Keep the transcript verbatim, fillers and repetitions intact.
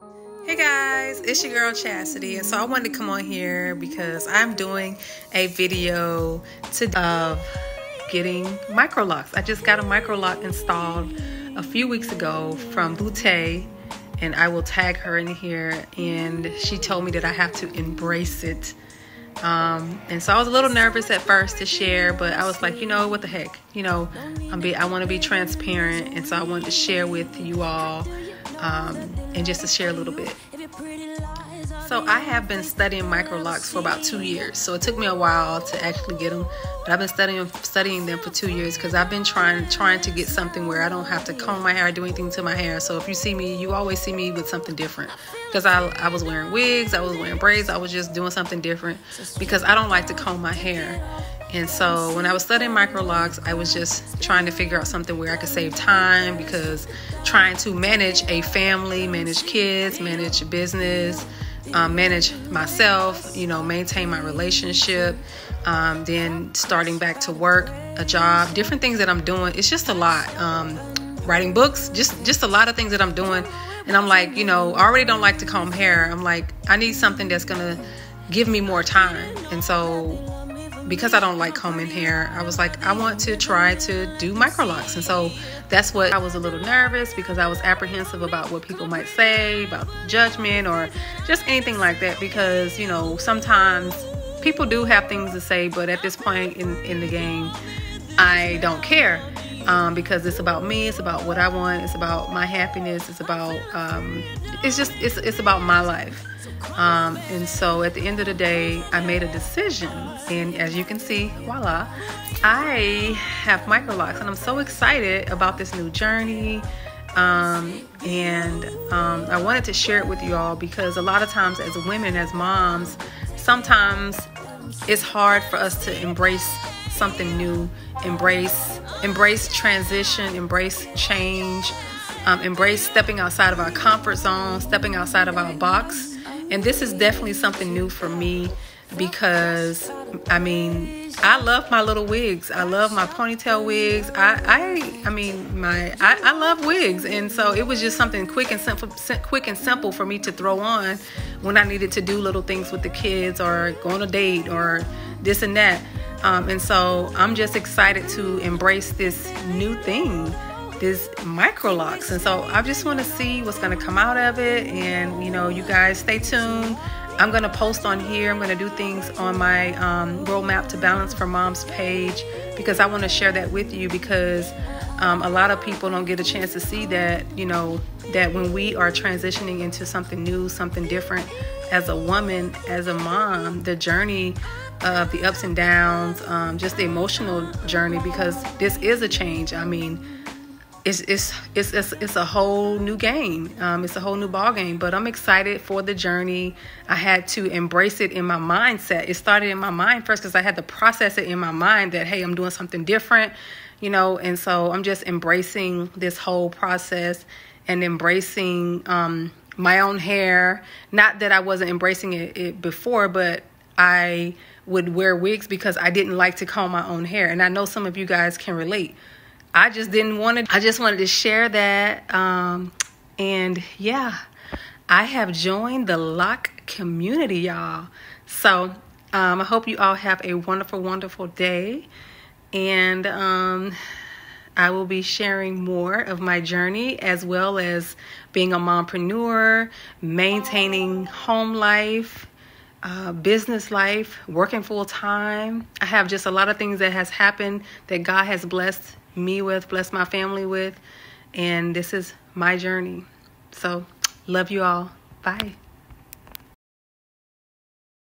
Hey guys, it's your girl Chastity, and so I wanted to come on here because I'm doing a video to of getting micro locks. I just got a micro lock installed a few weeks ago from Boutte, and I will tag her in here, and she told me that I have to embrace it. Um, and so I was a little nervous at first to share, but I was like, you know, what the heck, you know, I'm be, I want to be transparent, and so I wanted to share with you all, um, and just to share a little bit. So I have been studying micro locks for about two years. So it took me a while to actually get them, but I've been studying studying them for two years because I've been trying trying to get something where I don't have to comb my hair or do anything to my hair. So if you see me, you always see me with something different, because I, I was wearing wigs, I was wearing braids, I was just doing something different because I don't like to comb my hair. And so when I was studying micro locks, I was just trying to figure out something where I could save time, because trying to manage a family, manage kids, manage business, um, manage myself, you know, maintain my relationship, um, then starting back to work, a job, different things that I'm doing. It's just a lot. Um, writing books, just, just a lot of things that I'm doing. And I'm like, you know, I already don't like to comb hair. I'm like, I need something that's going to give me more time. And so because I don't like combing hair, I was like, I want to try to do micro locks. And so that's what I was a little nervous, because I was apprehensive about what people might say, about judgment or just anything like that, because, you know, sometimes people do have things to say, but at this point in, in the game, I don't care, um, because it's about me, it's about what I want, it's about my happiness, it's about, um, it's just, it's, it's about my life. Um, and so at the end of the day, I made a decision, and as you can see, voila, I have micro locks, and I'm so excited about this new journey. Um, and um, I wanted to share it with you all, because a lot of times as women, as moms, sometimes it's hard for us to embrace something new, embrace, embrace transition, embrace change, um, embrace stepping outside of our comfort zone, stepping outside of our box. And this is definitely something new for me, because, I mean, I love my little wigs. I love my ponytail wigs. I, I, I mean, my, I, I love wigs. And so it was just something quick and simple, quick and simple for me to throw on when I needed to do little things with the kids, or go on a date, or this and that. Um, and so I'm just excited to embrace this new thing, this micro locks. And so I just want to see what's going to come out of it. And, you know, you guys stay tuned. I'm going to post on here. I'm going to do things on my um, Roadmap to Balance for Moms page, because I want to share that with you, because um, a lot of people don't get a chance to see that, you know, that when we are transitioning into something new, something different, as a woman, as a mom, the journey of the ups and downs, um, just the emotional journey, because this is a change. I mean, It's, it's, it's, it's, it's a whole new game. Um, it's a whole new ball game, but I'm excited for the journey. I had to embrace it in my mindset. It started in my mind first, because I had to process it in my mind that, hey, I'm doing something different, you know, and so I'm just embracing this whole process and embracing um, my own hair. Not that I wasn't embracing it, it before, but I would wear wigs because I didn't like to comb my own hair. And I know some of you guys can relate. I just didn't want to, I just wanted to share that. Um, and yeah, I have joined the lock community, y'all. So um, I hope you all have a wonderful, wonderful day. And um, I will be sharing more of my journey, as well as being a mompreneur, maintaining home life, Uh, business life, working full time. I have just a lot of things that has happened that God has blessed me with, blessed my family with, and this is my journey. So love you all. Bye.